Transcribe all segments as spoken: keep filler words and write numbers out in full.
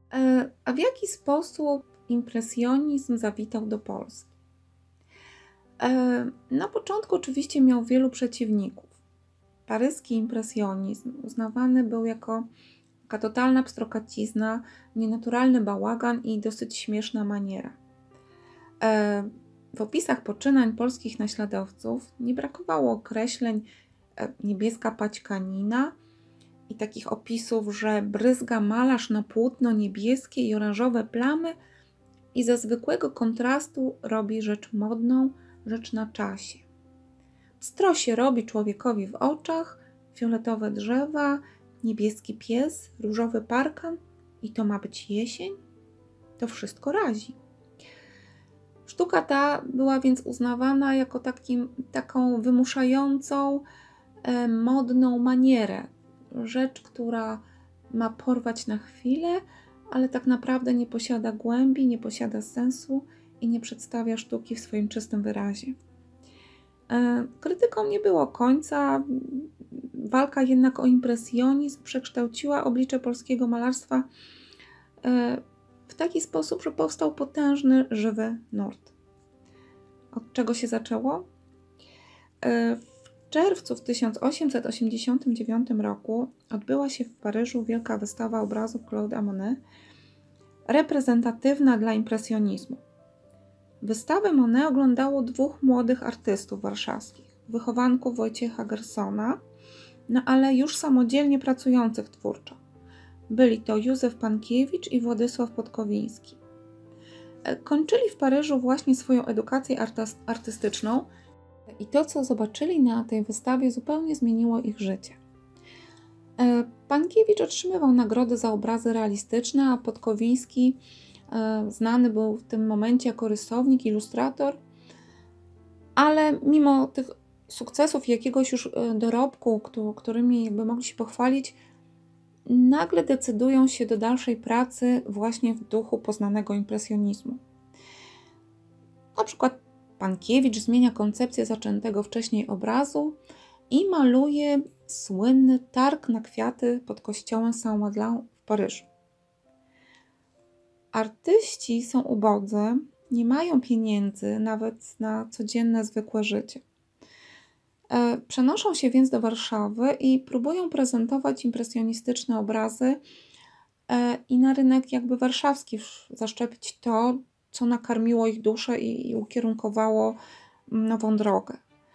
E, A w jaki sposób impresjonizm zawitał do Polski? E, Na początku oczywiście miał wielu przeciwników. Paryski impresjonizm uznawany był jako taka totalna pstrokacizna, nienaturalny bałagan i dosyć śmieszna maniera. E, W opisach poczynań polskich naśladowców nie brakowało określeń niebieska paćkanina i takich opisów, że bryzga malarz na płótno niebieskie i oranżowe plamy i ze zwykłego kontrastu robi rzecz modną, rzecz na czasie. Pstro się robi człowiekowi w oczach, fioletowe drzewa, niebieski pies, różowy parkan i to ma być jesień? To wszystko razi. Sztuka ta była więc uznawana jako takim, taką wymuszającą, e, modną manierę. Rzecz, która ma porwać na chwilę, ale tak naprawdę nie posiada głębi, nie posiada sensu i nie przedstawia sztuki w swoim czystym wyrazie. E, krytykom nie było końca. Walka jednak o impresjonizm przekształciła oblicze polskiego malarstwa e, w taki sposób, że powstał potężny, żywy nurt. Od czego się zaczęło? W czerwcu w tysiąc osiemset osiemdziesiątym dziewiątym roku odbyła się w Paryżu wielka wystawa obrazów Claude'a Monet, reprezentatywna dla impresjonizmu. Wystawę Monet oglądało dwóch młodych artystów warszawskich, wychowanków Wojciecha Gersona, no ale już samodzielnie pracujących twórczo. Byli to Józef Pankiewicz i Władysław Podkowiński. Kończyli w Paryżu właśnie swoją edukację artystyczną i to, co zobaczyli na tej wystawie, zupełnie zmieniło ich życie. Pankiewicz otrzymywał nagrody za obrazy realistyczne, a Podkowiński znany był w tym momencie jako rysownik, ilustrator, ale mimo tych sukcesów i jakiegoś już dorobku, którymi jakby mogli się pochwalić, nagle decydują się do dalszej pracy właśnie w duchu poznanego impresjonizmu. Na przykład Pankiewicz zmienia koncepcję zaczętego wcześniej obrazu i maluje słynny targ na kwiaty pod kościołem Saint-Madeleine w Paryżu. Artyści są ubodzy, nie mają pieniędzy nawet na codzienne, zwykłe życie. Przenoszą się więc do Warszawy i próbują prezentować impresjonistyczne obrazy i na rynek jakby warszawski zaszczepić to, co nakarmiło ich duszę i ukierunkowało nową drogę.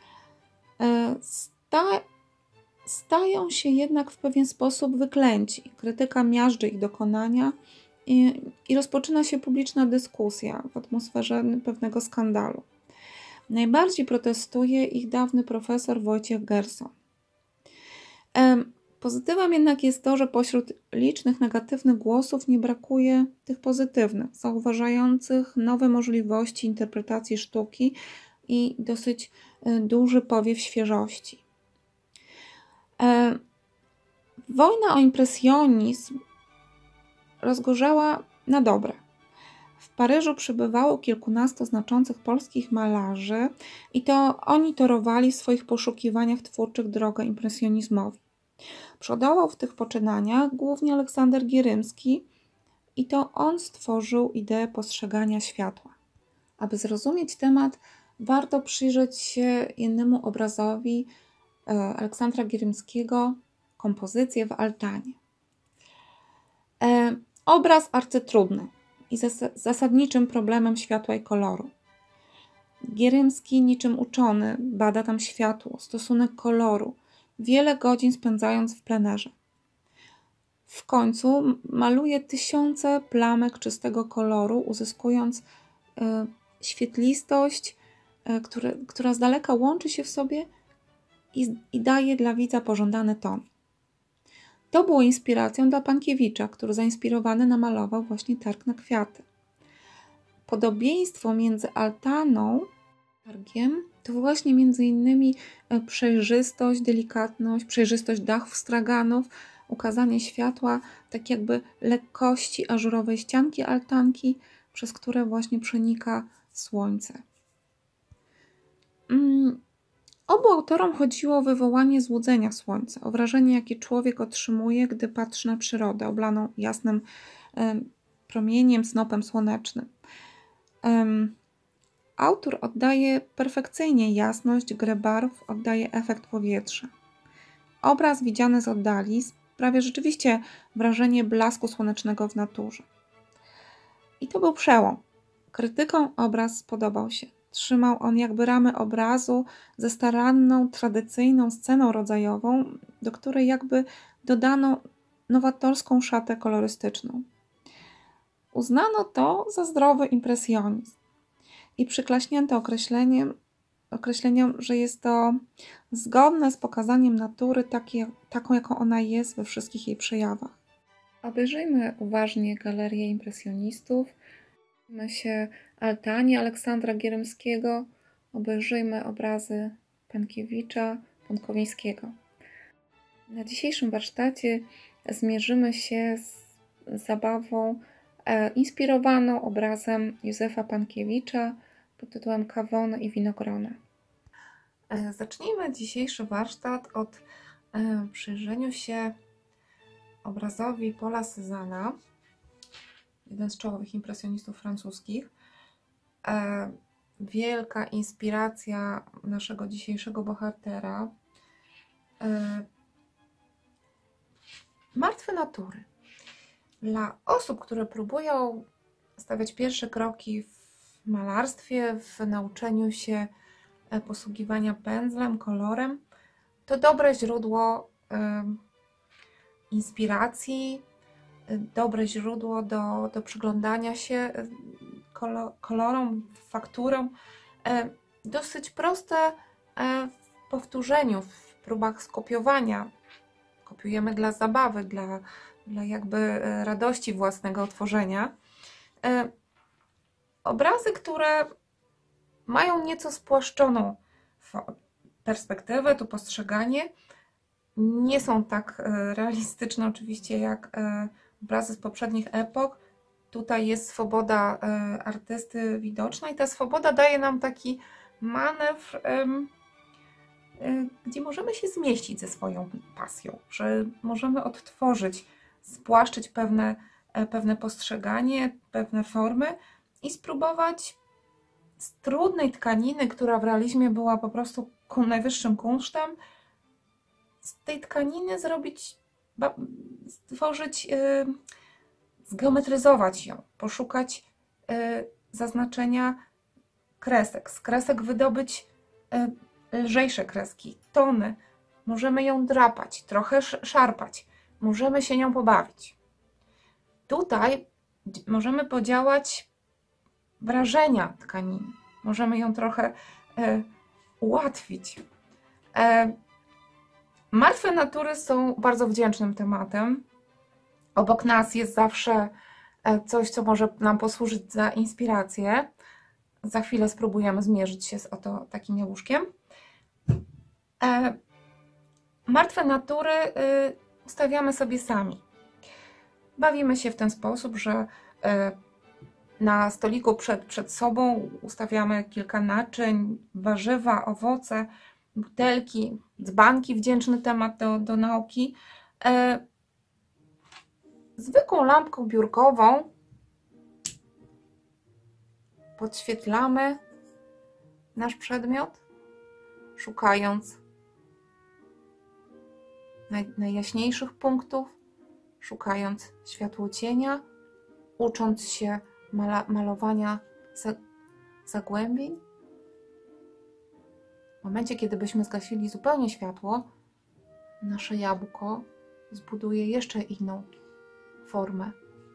Sta- stają się jednak w pewien sposób wyklęci. Krytyka miażdży ich dokonania i, i rozpoczyna się publiczna dyskusja w atmosferze pewnego skandalu. Najbardziej protestuje ich dawny profesor Wojciech Gerson. Pozytywem jednak jest to, że pośród licznych negatywnych głosów nie brakuje tych pozytywnych, zauważających nowe możliwości interpretacji sztuki i dosyć duży powiew świeżości. Wojna o impresjonizm rozgorzała na dobre. W Paryżu przybywało kilkunastu znaczących polskich malarzy i to oni torowali w swoich poszukiwaniach twórczych drogę impresjonizmowi. Przodował w tych poczynaniach głównie Aleksander Gierymski i to on stworzył ideę postrzegania światła. Aby zrozumieć temat, warto przyjrzeć się innemu obrazowi Aleksandra Gierymskiego, kompozycję w altanie. E, obraz arcytrudny i zas- zasadniczym problemem światła i koloru. Gierymski niczym uczony bada tam światło, stosunek koloru, wiele godzin spędzając w plenerze. W końcu maluje tysiące plamek czystego koloru, uzyskując y, świetlistość, y, które, która z daleka łączy się w sobie i, i daje dla widza pożądany ton. To było inspiracją dla Pankiewicza, który zainspirowany namalował właśnie targ na kwiaty. Podobieństwo między altaną a targiem to właśnie między innymi przejrzystość, delikatność, przejrzystość dachów straganów, ukazanie światła, tak jakby lekkości ażurowej ścianki altanki, przez które właśnie przenika słońce. Mm. Obu autorom chodziło o wywołanie złudzenia słońca, o wrażenie, jakie człowiek otrzymuje, gdy patrzy na przyrodę oblaną jasnym, promieniem, snopem słonecznym. Um, autor oddaje perfekcyjnie jasność, grę barw, oddaje efekt powietrza. Obraz widziany z oddali sprawia rzeczywiście wrażenie blasku słonecznego w naturze. I to był przełom. Krytykom obraz spodobał się. Trzymał on jakby ramy obrazu ze staranną, tradycyjną sceną rodzajową, do której jakby dodano nowatorską szatę kolorystyczną. Uznano to za zdrowy impresjonizm i przyklaśnięto określeniem, określeniem, że jest to zgodne z pokazaniem natury takie, taką, jaką ona jest we wszystkich jej przejawach. Obejrzyjmy uważnie galerię impresjonistów. Obejrzyjmy się Altanie Aleksandra Gierymskiego, obejrzyjmy obrazy Pankiewicza, Pątkowińskiego. Na dzisiejszym warsztacie zmierzymy się z zabawą e, inspirowaną obrazem Józefa Pankiewicza pod tytułem Kawony i winogrona. E, zacznijmy dzisiejszy warsztat od e, przyjrzeniu się obrazowi Paula Cézanna, jeden z czołowych impresjonistów francuskich. E, wielka inspiracja naszego dzisiejszego bohatera. E, Martwe natury. Dla osób, które próbują stawiać pierwsze kroki w malarstwie, w nauczeniu się posługiwania pędzlem, kolorem, to dobre źródło y, inspiracji, y, dobre źródło do, do przyglądania się kolor, kolorom, fakturom. Y, dosyć proste y, w powtórzeniu, w próbach skopiowania. Kopiujemy dla zabawy, dla, dla jakby radości własnego tworzenia. E, obrazy, które mają nieco spłaszczoną perspektywę, to postrzeganie, nie są tak realistyczne oczywiście jak e, obrazy z poprzednich epok. Tutaj jest swoboda e, artysty widoczna i ta swoboda daje nam taki manewr, e, gdzie możemy się zmieścić ze swoją pasją, że możemy odtworzyć, spłaszczyć pewne, pewne postrzeganie, pewne formy i spróbować z trudnej tkaniny, która w realizmie była po prostu najwyższym kunsztem, z tej tkaniny zrobić, stworzyć, zgeometryzować ją, poszukać zaznaczenia kresek, z kresek wydobyć lżejsze kreski, tony. Możemy ją drapać, trochę szarpać. Możemy się nią pobawić. Tutaj możemy podziałać wrażenia tkaniny. Możemy ją trochę e, ułatwić. E, martwe natury są bardzo wdzięcznym tematem. Obok nas jest zawsze coś, co może nam posłużyć za inspirację. Za chwilę spróbujemy zmierzyć się z oto takim jałóżkiem. E, martwe natury y, ustawiamy sobie sami. Bawimy się w ten sposób, że y, na stoliku przed, przed sobą ustawiamy kilka naczyń, warzywa, owoce, butelki, dzbanki, wdzięczny temat do, do nauki. E, zwykłą lampką biurkową podświetlamy nasz przedmiot, szukając naj, najjaśniejszych punktów, szukając światłocienia, ucząc się mala, malowania zagłębień. W momencie, kiedy byśmy zgasili zupełnie światło, nasze jabłko zbuduje jeszcze inną formę.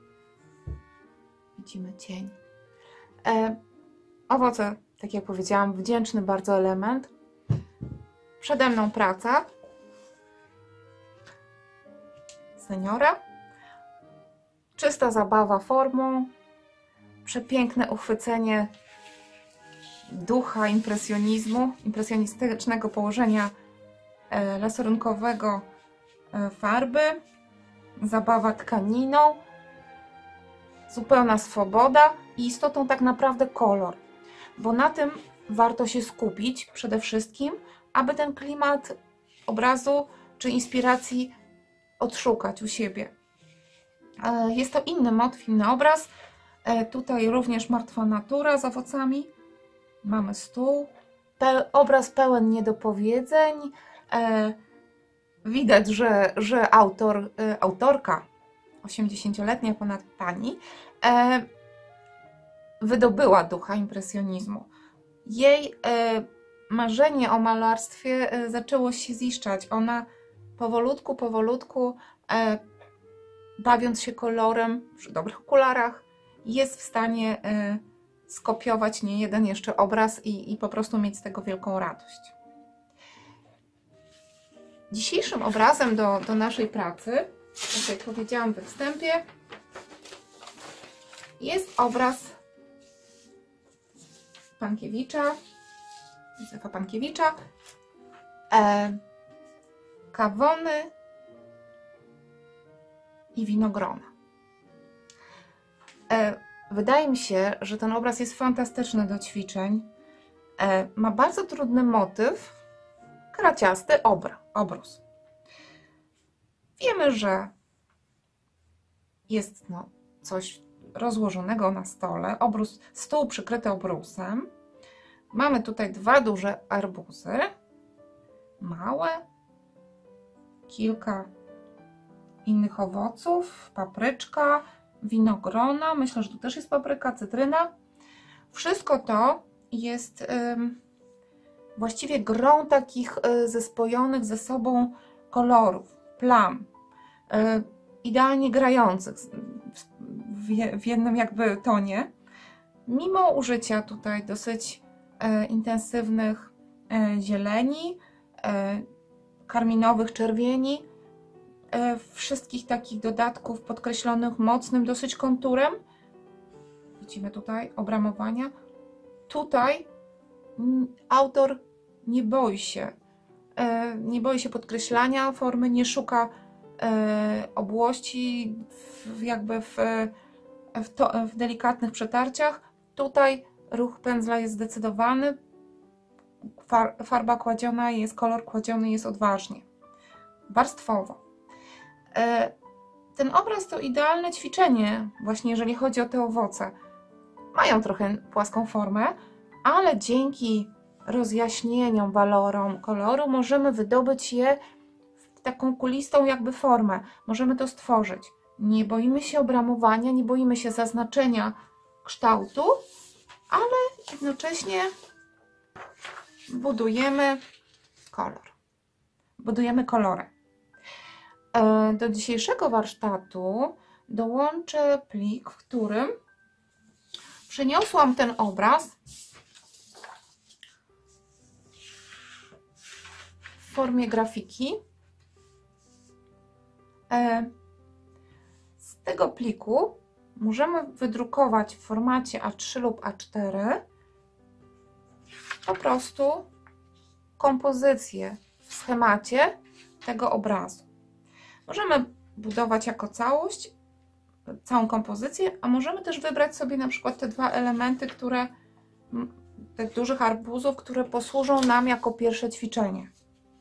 Widzimy cień. E, owoce, tak jak powiedziałam, wdzięczny bardzo element. Przede mną praca seniora. Czysta zabawa formą. Przepiękne uchwycenie ducha impresjonizmu, impresjonistycznego położenia e, laserunkowego e, farby. Zabawa tkaniną. Zupełna swoboda i istotą tak naprawdę kolor, bo na tym warto się skupić przede wszystkim, aby ten klimat obrazu czy inspiracji odszukać u siebie. Jest to inny motyw, inny obraz. Tutaj również martwa natura z owocami. Mamy stół. Pe obraz pełen niedopowiedzeń. Widać, że, że autor, autorka, osiemdziesięcioletnia ponad pani, wydobyła ducha impresjonizmu. Jej marzenie o malarstwie zaczęło się ziszczać. Ona powolutku, powolutku, bawiąc się kolorem przy dobrych okularach, jest w stanie skopiować niejeden jeszcze obraz i, i po prostu mieć z tego wielką radość. Dzisiejszym obrazem do, do naszej pracy, tak jak powiedziałam we wstępie, jest obraz Pankiewicza, Józefa Pankiewicza, e, Kawony i winogrona. E, wydaje mi się, że ten obraz jest fantastyczny do ćwiczeń. E, ma bardzo trudny motyw, kraciasty obr, obrus. Wiemy, że jest no, coś rozłożonego na stole, obrus, stół przykryty obrusem. Mamy tutaj dwa duże arbuzy, małe, kilka innych owoców, papryczka, winogrona, myślę, że tu też jest papryka, cytryna. Wszystko to jest ym, właściwie grą takich y, zespojonych ze sobą kolorów, plam, y, idealnie grających w, je, w jednym jakby tonie, mimo użycia tutaj dosyć y, intensywnych y, zieleni, y, karminowych czerwieni, y, wszystkich takich dodatków podkreślonych mocnym dosyć konturem. Widzimy tutaj obramowania. Tutaj autor nie boi się, nie boi się podkreślania formy, nie szuka obłości w, jakby w, w, to, w delikatnych przetarciach. Tutaj ruch pędzla jest zdecydowany, farba kładziona jest, kolor kładziony jest odważnie, warstwowo. Ten obraz to idealne ćwiczenie, właśnie jeżeli chodzi o te owoce. Mają trochę płaską formę, ale dzięki rozjaśnieniom, walorom koloru możemy wydobyć je w taką kulistą jakby formę. Możemy to stworzyć. Nie boimy się obramowania, nie boimy się zaznaczenia kształtu, ale jednocześnie budujemy kolor. Budujemy kolory. Do dzisiejszego warsztatu dołączę plik, w którym przeniosłam ten obraz w formie grafiki. Z tego pliku możemy wydrukować w formacie A trzy lub A cztery po prostu kompozycję w schemacie tego obrazu. Możemy budować jako całość, całą kompozycję, a możemy też wybrać sobie na przykład te dwa elementy, które, tych dużych arbuzów, które posłużą nam jako pierwsze ćwiczenie.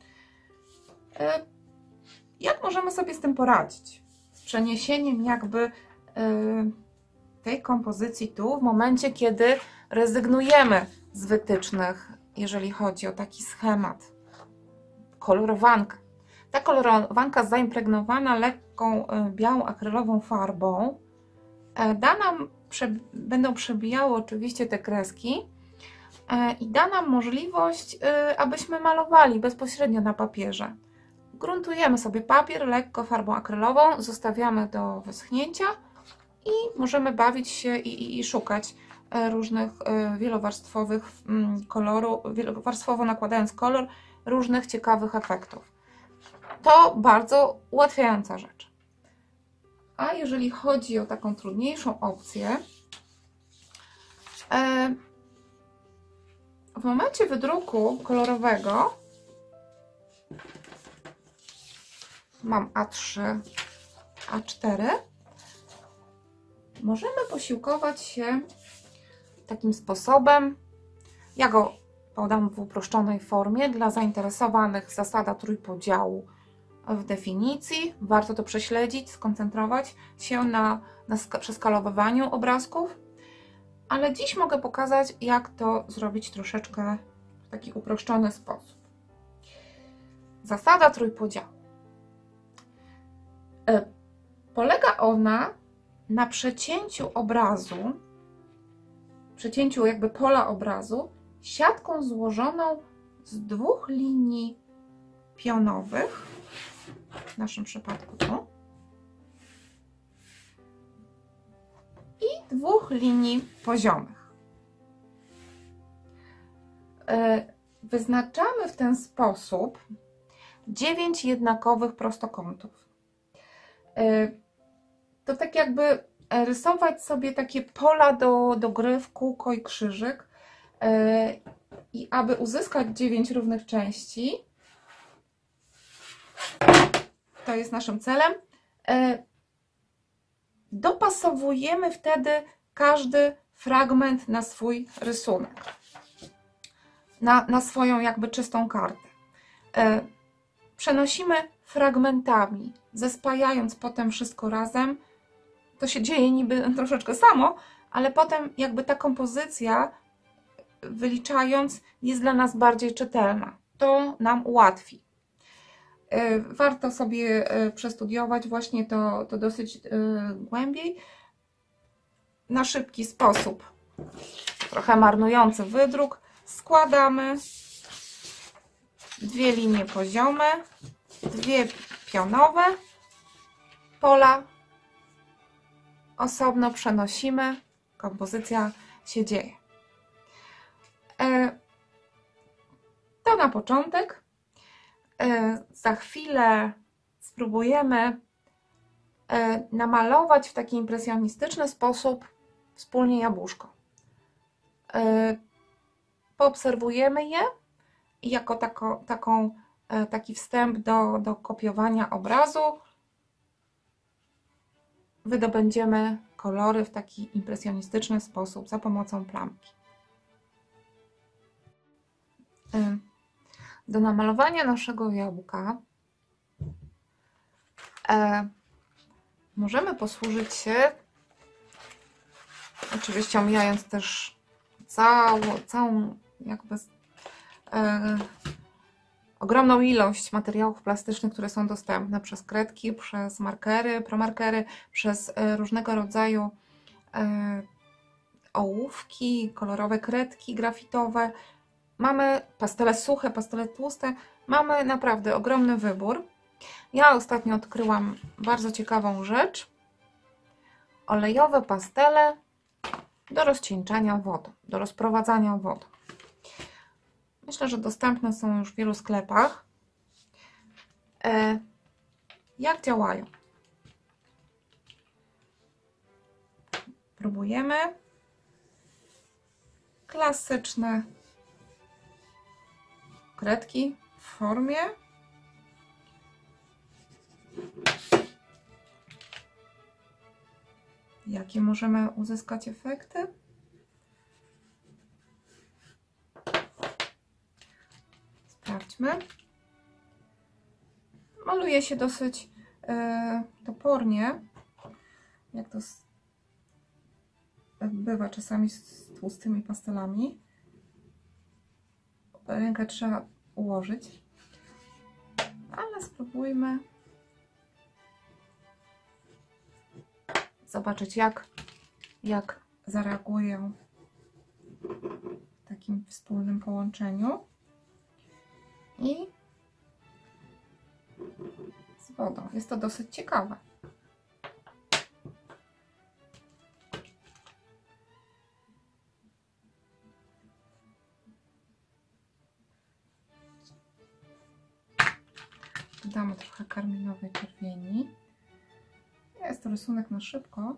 Jak możemy sobie z tym poradzić? Z przeniesieniem jakby tej kompozycji tu, w momencie, kiedy rezygnujemy z wytycznych, jeżeli chodzi o taki schemat, kolorowankę. Ta kolorowanka zaimpregnowana lekką białą akrylową farbą da nam, będą przebijały oczywiście te kreski i da nam możliwość, abyśmy malowali bezpośrednio na papierze. Gruntujemy sobie papier lekko farbą akrylową, zostawiamy do wyschnięcia i możemy bawić się i, i, i szukać różnych wielowarstwowych koloru, wielowarstwowo nakładając kolor, różnych ciekawych efektów. To bardzo ułatwiająca rzecz. A jeżeli chodzi o taką trudniejszą opcję, w momencie wydruku kolorowego mam A trzy, A cztery, możemy posiłkować się takim sposobem. Ja go podam w uproszczonej formie. Dla zainteresowanych zasada trójpodziału w definicji. Warto to prześledzić, skoncentrować się na, na przeskalowywaniu obrazków. Ale dziś mogę pokazać, jak to zrobić troszeczkę w taki uproszczony sposób. Zasada trójpodziału. Polega ona na przecięciu obrazu, przecięciu jakby pola obrazu siatką złożoną z dwóch linii pionowych, w naszym przypadku tu, i dwóch linii poziomych. Wyznaczamy w ten sposób dziewięć jednakowych prostokątów. To tak jakby rysować sobie takie pola do, do gry w kółko i krzyżyk. I aby uzyskać dziewięć równych części, to jest naszym celem, dopasowujemy wtedy każdy fragment na swój rysunek, na, na swoją jakby czystą kartę. Przenosimy fragmentami, zespajając potem wszystko razem. To się dzieje niby troszeczkę samo, ale potem jakby ta kompozycja, wyliczając, jest dla nas bardziej czytelna. To nam ułatwi. Warto sobie przestudiować właśnie to, to dosyć głębiej. Na szybki sposób, trochę marnujący wydruk, składamy dwie linie poziome, dwie pionowe, pola osobno przenosimy, kompozycja się dzieje. To na początek. Za chwilę spróbujemy namalować w taki impresjonistyczny sposób wspólnie jabłuszko. Poobserwujemy je i jako tako, taką, taki wstęp do, do kopiowania obrazu wydobędziemy kolory w taki impresjonistyczny sposób za pomocą plamki. Do namalowania naszego jabłka e, możemy posłużyć się, oczywiście omijając też całą, całą jakby e, ogromną ilość materiałów plastycznych, które są dostępne przez kredki, przez markery, promarkery, przez e, różnego rodzaju e, ołówki, kolorowe kredki grafitowe. Mamy pastele suche, pastele tłuste. Mamy naprawdę ogromny wybór. Ja ostatnio odkryłam bardzo ciekawą rzecz. Olejowe pastele do rozcieńczania wodą, do rozprowadzania wodą. Myślę, że dostępne są już w wielu sklepach. E, jak działają? Próbujemy. Klasyczne kredki w formie. Jakie możemy uzyskać efekty? Sprawdźmy. Maluje się dosyć e, topornie, jak to bywa czasami z tłustymi pastelami. Rękę trzeba ułożyć, ale spróbujmy zobaczyć, jak, jak zareaguję w takim wspólnym połączeniu i z wodą. Jest to dosyć ciekawe. Dodamy trochę karminowej czerwieni. Jest to rysunek na szybko.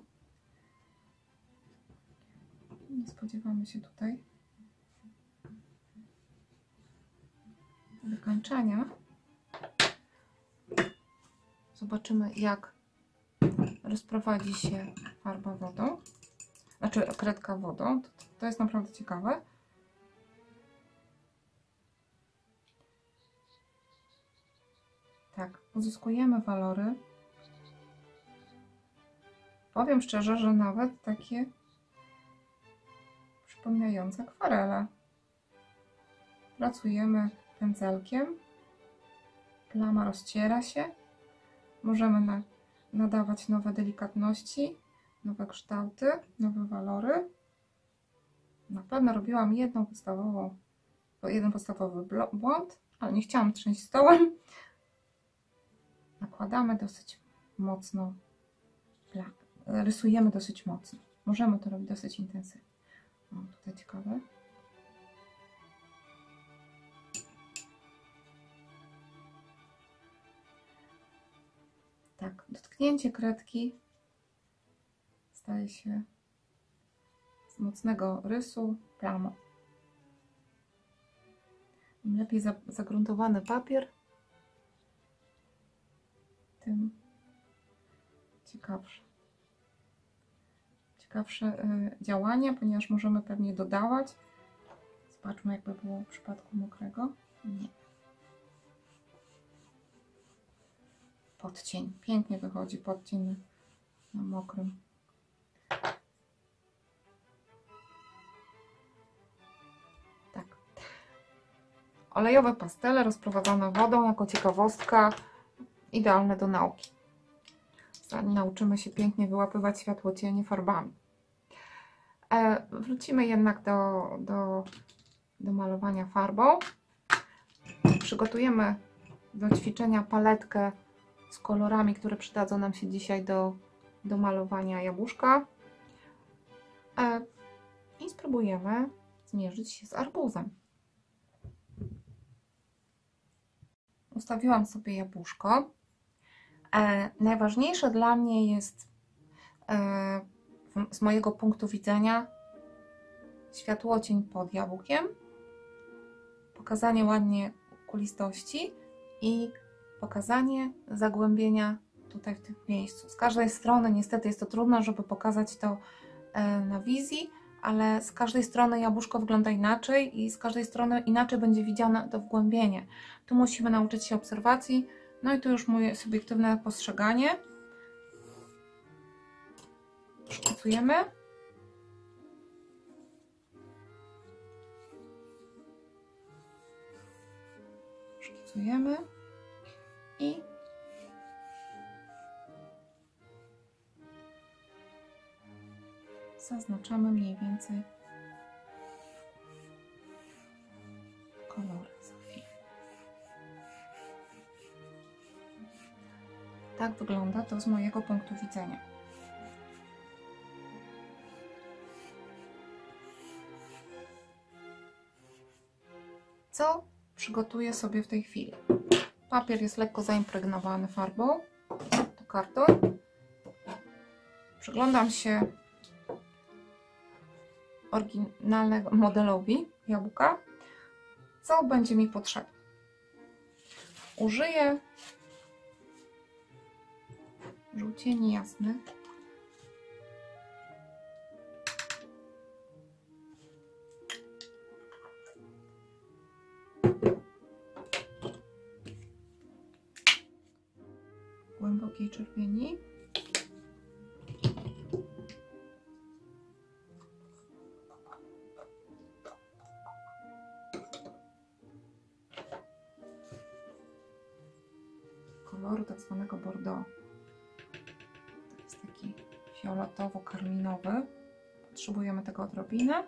Nie spodziewamy się tutaj wykańczania. Zobaczymy, jak rozprowadzi się farba wodą, znaczy kredka wodą. To, to jest naprawdę ciekawe. Tak, uzyskujemy walory. Powiem szczerze, że nawet takie przypominające akwarele. Pracujemy pędzelkiem. Plama rozciera się. Możemy na, nadawać nowe delikatności, nowe kształty, nowe walory. Na pewno robiłam jedną podstawową, jeden podstawowy błąd, ale nie chciałam trzęść stołem. Nakładamy dosyć mocno, rysujemy dosyć mocno. Możemy to robić dosyć intensywnie. O, tutaj ciekawe. Tak, dotknięcie kredki staje się z mocnego rysu plamą. Im lepiej загruntowany papier, tym ciekawsze. Ciekawsze działanie, ponieważ możemy pewnie dodawać. Zobaczmy, jakby było w przypadku mokrego. Nie. Podcień. Pięknie wychodzi podcień na mokrym. Tak. Olejowe pastele rozprowadzone wodą jako ciekawostka. Idealne do nauki. Zanim nauczymy się pięknie wyłapywać światłocienie farbami. E, wrócimy jednak do, do, do malowania farbą. Przygotujemy do ćwiczenia paletkę z kolorami, które przydadzą nam się dzisiaj do, do malowania jabłuszka. E, I spróbujemy zmierzyć się z arbuzem. Ustawiłam sobie jabłuszko. E, najważniejsze dla mnie jest e, w, z mojego punktu widzenia światłocień pod jabłkiem, pokazanie ładnie kulistości i pokazanie zagłębienia tutaj w tym miejscu. Z każdej strony niestety jest to trudno, żeby pokazać to e, na wizji, ale z każdej strony jabłuszko wygląda inaczej i z każdej strony inaczej będzie widziane to wgłębienie. Tu musimy nauczyć się obserwacji. No i tu już moje subiektywne postrzeganie. Szkicujemy. Szkicujemy. I zaznaczamy mniej więcej kolory. Tak wygląda to z mojego punktu widzenia. Co przygotuję sobie w tej chwili? Papier jest lekko zaimpregnowany farbą. To karton. Przyglądam się oryginalnego modelowi jabłka. Co będzie mi potrzebne? Użyję żółcieni jasnych. Głębokiej czerwieni. Koloru tak zwanego bordeaux. To jest taki fioletowo-karminowy. Potrzebujemy tego odrobinę.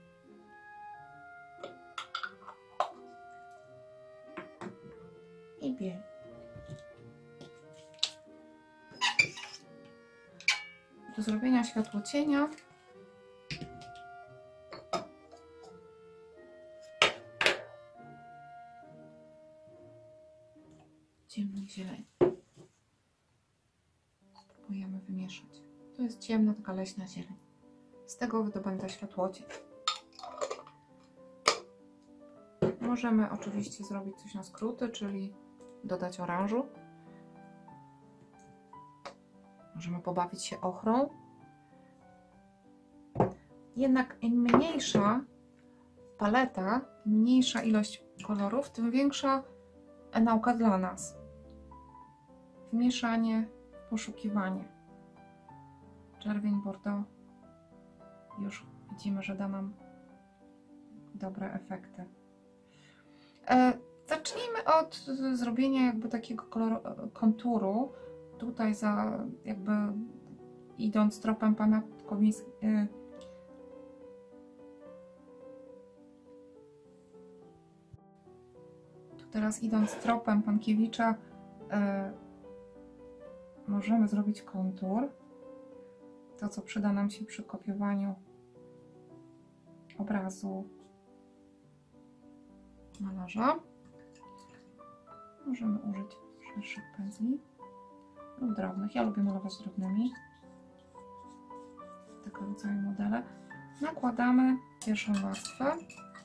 I biel. Do zrobienia światłocienia ciemnych zieleni. Spróbujemy wymieszać. To jest ciemna, taka leśna zieleń. Z tego wydobędę światłocień. Możemy oczywiście zrobić coś na skróty, czyli dodać oranżu. Możemy pobawić się ochrą. Jednak im mniejsza paleta, im mniejsza ilość kolorów, tym większa nauka dla nas. Wmieszanie, poszukiwanie. Czerwień, bordeaux. Już widzimy, że da nam dobre efekty. E, zacznijmy od zrobienia jakby takiego koloru, konturu. Tutaj za jakby idąc tropem pana Kowińskiego. E, tu teraz idąc tropem Pankiewicza e, możemy zrobić kontur. To, co przyda nam się przy kopiowaniu obrazu malarza. Możemy użyć szerszych pędzli lub drobnych. Ja lubię malować drobnymi. Tego rodzaju modele. Nakładamy pierwszą warstwę,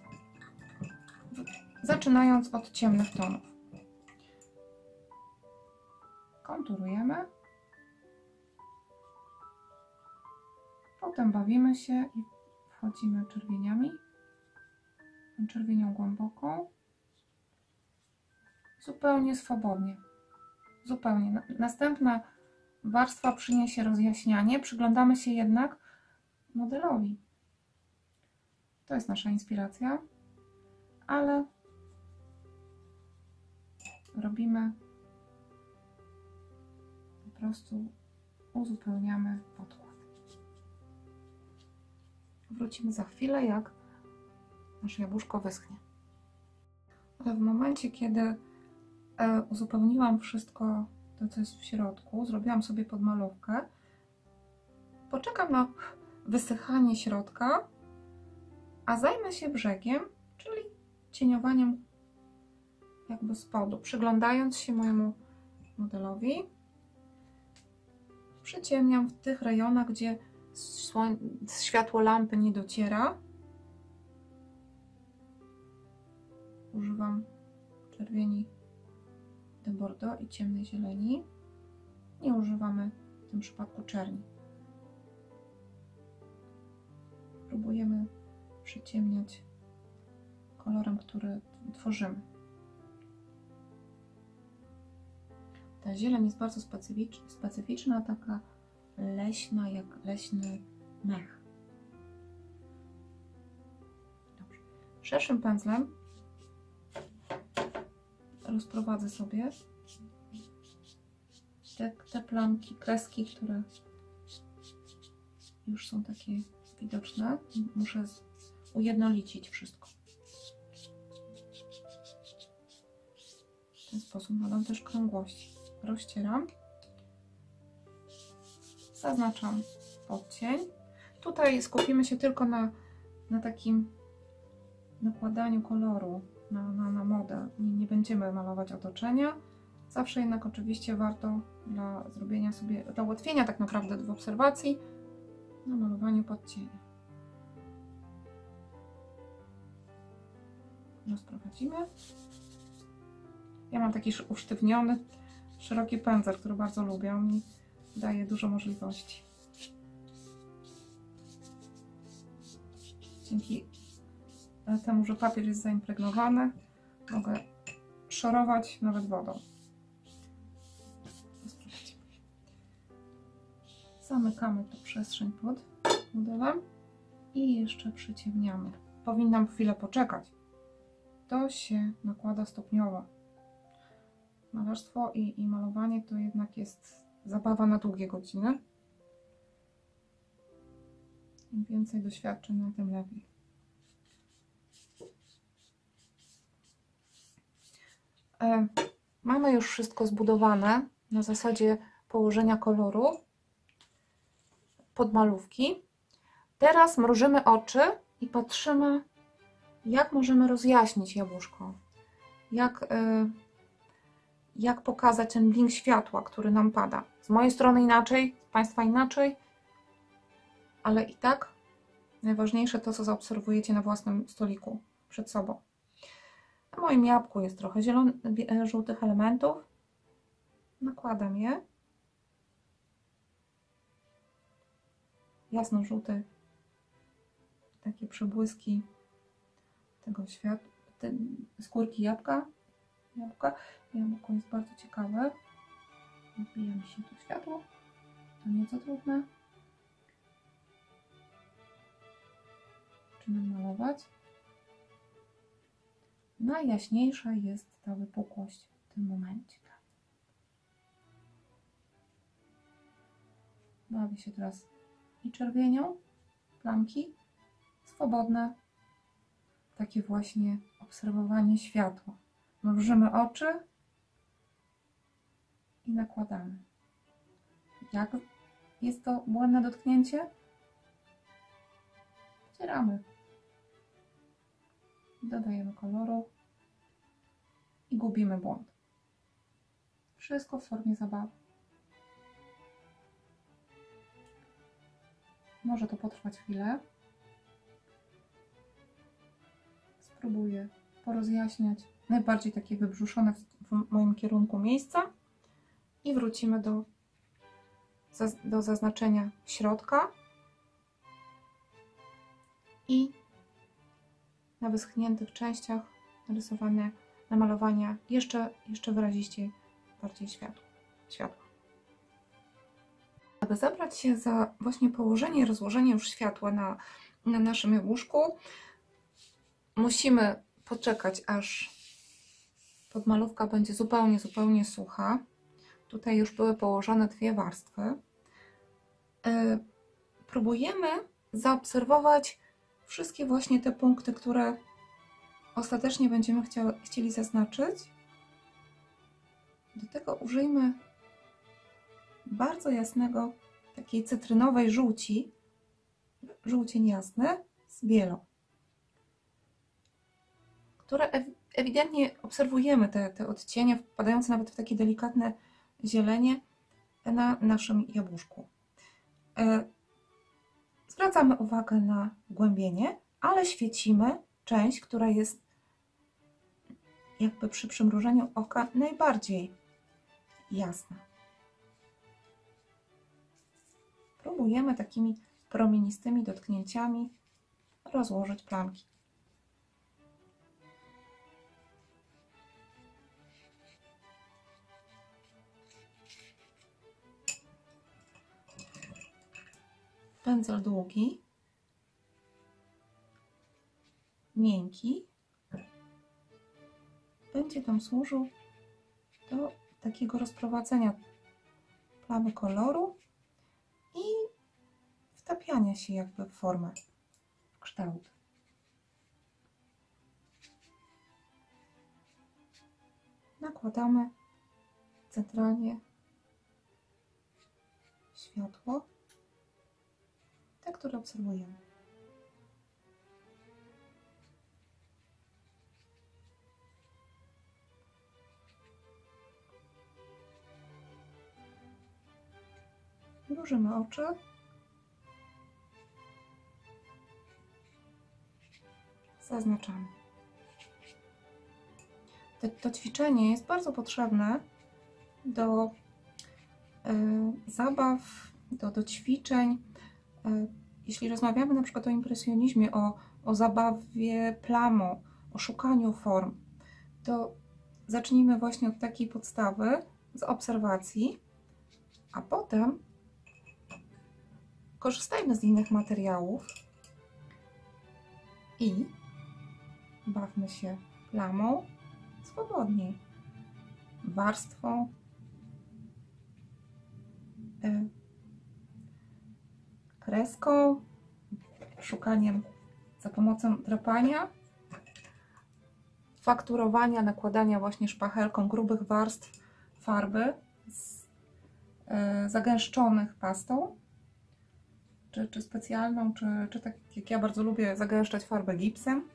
zaczynając od ciemnych tonów. Konturujemy. Potem bawimy się i wchodzimy czerwieniami. Czerwienią głęboką. Zupełnie swobodnie. Zupełnie. Następna warstwa przyniesie rozjaśnianie. Przyglądamy się jednak modelowi. To jest nasza inspiracja, ale robimy po prostu, uzupełniamy podkład. Wrócimy za chwilę, jak nasze jabłuszko wyschnie. Ale w momencie, kiedy e, uzupełniłam wszystko to, co jest w środku, zrobiłam sobie podmalówkę, poczekam na wysychanie środka, a zajmę się brzegiem, czyli cieniowaniem jakby spodu, przyglądając się mojemu modelowi. Przyciemniam w tych rejonach, gdzie światło lampy nie dociera. Używam czerwieni de bordeaux i ciemnej zieleni. Nie używamy w tym przypadku czerni. Próbujemy przyciemniać kolorem, który tworzymy. Ta zieleń jest bardzo specyficzna, specyficzna, taka leśna, jak leśny mech. Dobrze. Szerszym pędzlem rozprowadzę sobie te, te plamki, kreski, które już są takie widoczne. Muszę ujednolicić wszystko. W ten sposób nadam też krągłości. Rozcieram. Zaznaczam odcień. Tutaj skupimy się tylko na, na takim nakładaniu koloru na, na, na model. Nie, nie będziemy malować otoczenia. Zawsze jednak oczywiście warto dla zrobienia sobie, dla ułatwienia tak naprawdę w obserwacji, na malowaniu podcienia. Rozprowadzimy. Ja mam taki usztywniony, szeroki pędzel, który bardzo lubię. On mi daje dużo możliwości. Dzięki temu, że papier jest zaimpregnowany, mogę szorować nawet wodą. Zamykamy tu przestrzeń pod modelem i jeszcze przyciemniamy. Powinnam chwilę poczekać. To się nakłada stopniowo. Malarstwo i, i malowanie to jednak jest zabawa na długie godziny. Im więcej doświadczeń, tym lepiej. E, mamy już wszystko zbudowane na zasadzie położenia koloru podmalówki. Teraz mrużymy oczy i patrzymy, jak możemy rozjaśnić jabłuszko. Jak, y, jak pokazać ten blink światła, który nam pada. Z mojej strony inaczej, z Państwa inaczej, ale i tak najważniejsze to, co zaobserwujecie na własnym stoliku przed sobą. Na moim jabłku jest trochę zielony, żółtych elementów. Nakładam je. Jasno-żółte takie przebłyski tego światła, te skórki jabłka. Jabłka. Jabłko jest bardzo ciekawe. Odbija mi się tu światło, to nieco trudne. Zaczynam malować. Najjaśniejsza jest ta wypukłość w tym momencie. Bawię się teraz i czerwienią, plamki swobodne, takie właśnie obserwowanie światła. Mrużymy oczy i nakładamy. Jak jest to błędne dotknięcie? Wcieramy. Dodajemy koloru i gubimy błąd. Wszystko w formie zabawy. Może to potrwać chwilę. Spróbuję porozjaśniać najbardziej takie wybrzuszone w moim kierunku miejsca i wrócimy do, do zaznaczenia środka i na wyschniętych częściach narysowane namalowania jeszcze, jeszcze wyraziściej, bardziej światło, światła. Aby zabrać się za właśnie położenie i rozłożenie już światła na, na naszym jabłuszku, musimy poczekać, aż podmalówka będzie zupełnie, zupełnie sucha. Tutaj już były położone dwie warstwy. Yy, próbujemy zaobserwować wszystkie właśnie te punkty, które ostatecznie będziemy chciały, chcieli zaznaczyć. Do tego użyjmy bardzo jasnego, takiej cytrynowej żółci, żółcień jasny z bielą, które ewidentnie obserwujemy te, te odcienie, wpadające nawet w takie delikatne zielenie na naszym jabłuszku. Zwracamy uwagę na głębienie, ale świecimy część, która jest jakby przy przymrużeniu oka najbardziej jasna. Próbujemy takimi promienistymi dotknięciami rozłożyć plamki. Pędzel długi, miękki, będzie nam służył do takiego rozprowadzenia plamy koloru i wtapiania się jakby w formę, w kształt. Nakładamy centralnie światło, te, które obserwujemy. Mrużymy oczy. Zaznaczamy. To, to ćwiczenie jest bardzo potrzebne do y, zabaw, do, do ćwiczeń. Y, jeśli rozmawiamy na przykład o impresjonizmie, o, o zabawie plamą, o szukaniu form, to zacznijmy właśnie od takiej podstawy, z obserwacji, a potem korzystajmy z innych materiałów i bawmy się plamą swobodniej, warstwą, y, kreską, szukaniem za pomocą drapania, fakturowania, nakładania właśnie szpachelką grubych warstw farby z, y, zagęszczonych pastą, czy, czy specjalną, czy, czy tak jak ja bardzo lubię zagęszczać farbę gipsem.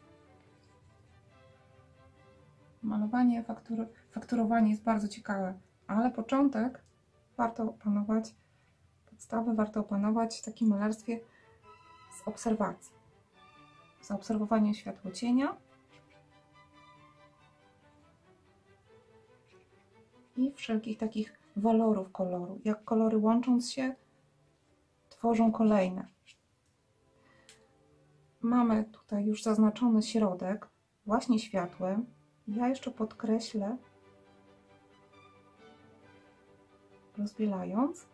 Malowanie, faktur, fakturowanie jest bardzo ciekawe, ale początek warto opanować, podstawy warto opanować w takim malarstwie z obserwacji. Zaobserwowanie światłocienia i wszelkich takich walorów koloru. Jak kolory łącząc się tworzą kolejne. Mamy tutaj już zaznaczony środek właśnie światłem. Ja jeszcze podkreślę rozbielając,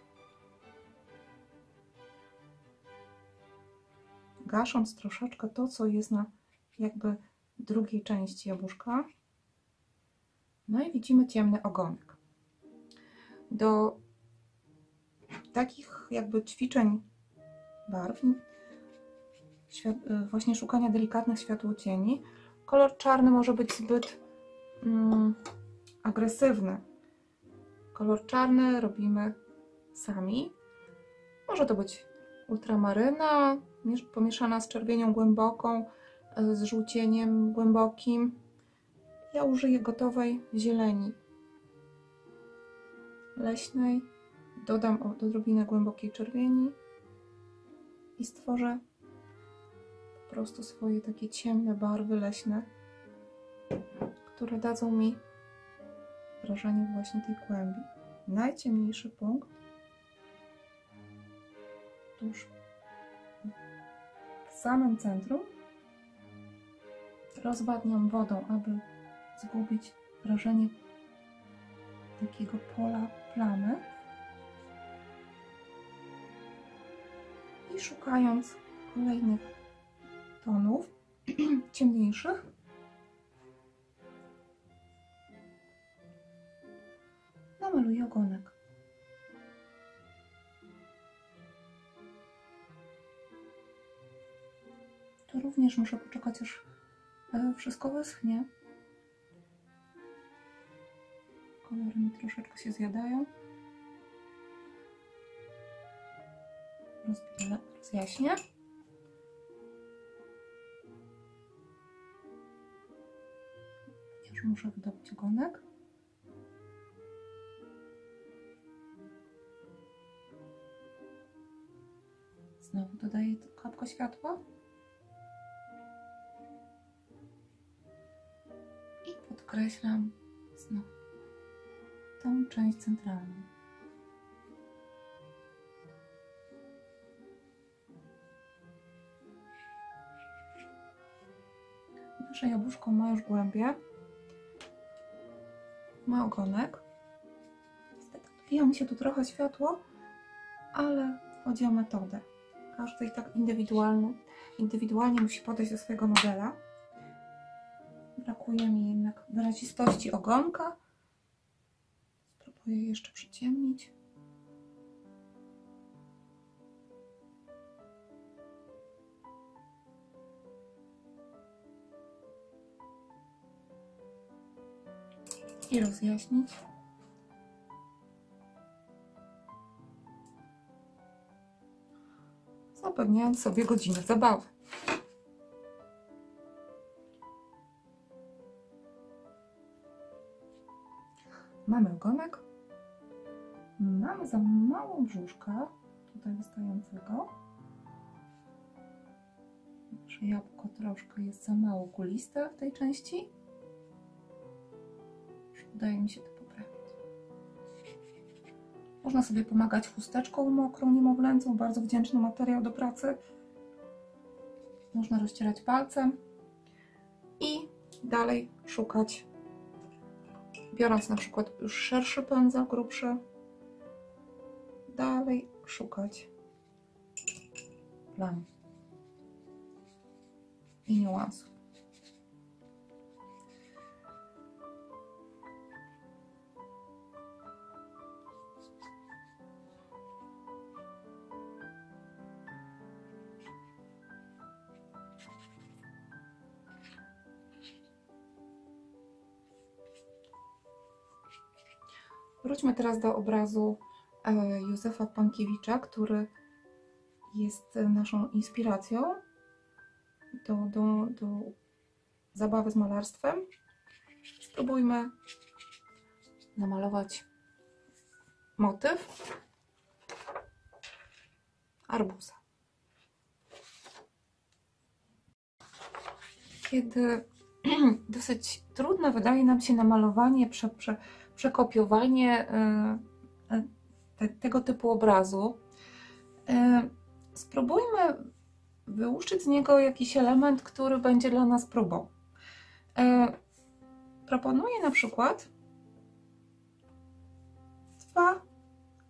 gasząc troszeczkę to, co jest na jakby drugiej części jabłuszka. No i widzimy ciemny ogonek. Do takich jakby ćwiczeń barw, właśnie szukania delikatnych światłocieni, kolor czarny może być zbyt mm, agresywny. Kolor czarny robimy sami. Może to być ultramaryna pomieszana z czerwienią głęboką, z żółcieniem głębokim. Ja użyję gotowej zieleni leśnej. Dodam odrobinę głębokiej czerwieni i stworzę po prostu swoje takie ciemne barwy leśne, które dadzą mi wrażenie właśnie tej głębi. Najciemniejszy punkt tuż w samym centrum rozwadniam wodą, aby zgubić wrażenie takiego pola plamy. I szukając kolejnych tonów ciemniejszych, namaluję ogonek. Tu również muszę poczekać, aż wszystko wyschnie. Kolory mi troszeczkę się zjadają. Rozjaśnię. Już muszę wydobyć ogonek. Znowu dodaję kapkę światła. I podkreślam znowu tą część centralną. Nasze jabłuszko ma już głębię, ma ogonek. Niestety odbija mi się tu trochę światło, ale chodzi o metodę. Każdy i tak indywidualny, indywidualnie musi podejść do swojego modela. Brakuje mi jednak wyrazistości ogonka. Spróbuję jeszcze przyciemnić. I rozjaśnić. Zapewniając sobie godzinę zabawy. Mamy ogonek. Mamy za mało brzuszka tutaj wystającego. Nasze jabłko troszkę jest za mało kuliste w tej części. Udaje mi się to poprawić. Można sobie pomagać chusteczką mokrą, niemowlęcą. Bardzo wdzięczny materiał do pracy. Można rozcierać palcem i dalej szukać, biorąc na przykład już szerszy pędzel, grubszy, dalej szukać plam i niuansów. Wróćmy teraz do obrazu Józefa Pankiewicza, który jest naszą inspiracją do, do, do zabawy z malarstwem. Spróbujmy namalować motyw arbuza. Kiedy dosyć trudne wydaje nam się namalowanie, prze, prze, przekopiowanie y, y, te, tego typu obrazu, y, spróbujmy wyłuszczyć z niego jakiś element, który będzie dla nas próbą. Y, proponuję na przykład dwa